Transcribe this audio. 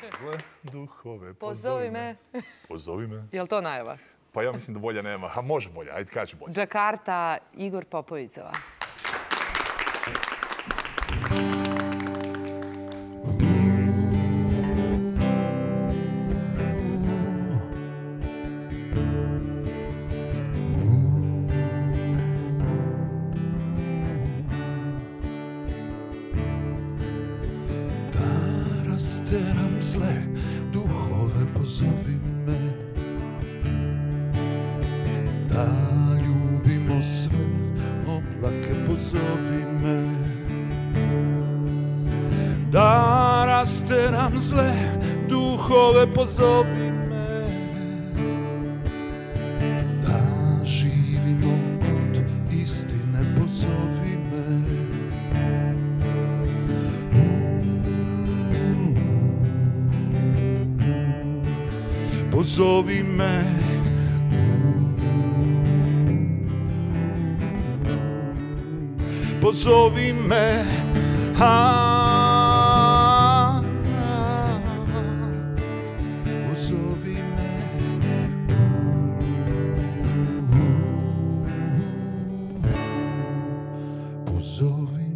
Zle duhove, Pozovi me. Pozovi me. Je li to najava? Pa ja mislim da bolje nema. A može bolje, ajde kaži bolje. Džakarta, Igor Popović za vas. Rasteram zle duhove, pozovi me da ljubimo sve oblake, pozovi me da rasteram zle duhove, pozovi me da živimo od istine, pozovi me. Pozovi me, pozovi me, pozovi me, pozovi